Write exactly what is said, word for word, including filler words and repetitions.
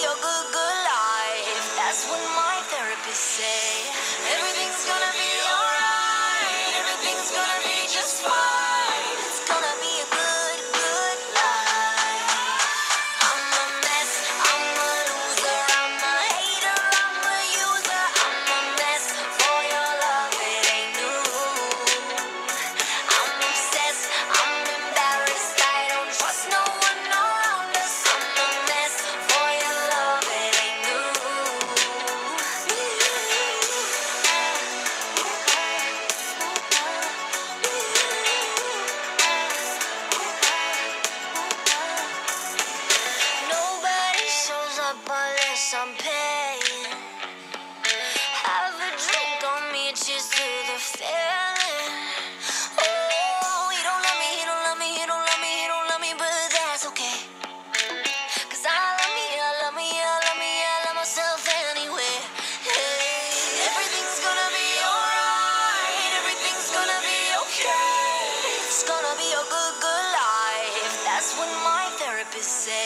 a good, good life. That's what my therapist say. Everything's gonna be alright. Everything's gonna be just fine. It's gonna be a good, good life. I'm a mess, I'm a loser, I'm a hater, I'm a user. I'm a mess for your love, it ain't new. I'm obsessed, I'm embarrassed, I don't trust no one around us. I'm a mess for your love, it ain't new. Nobody shows up unless I'm paying. Have a drink on me, cheers to the feeling. Oh, he don't love me, he don't love me, he don't love me, he don't love me, but that's okay. Cause I love me, I love me, I love me, I love myself anyway. Hey, everything's gonna be alright, everything's gonna be okay. It's gonna be a good, good life. That's what my therapist said.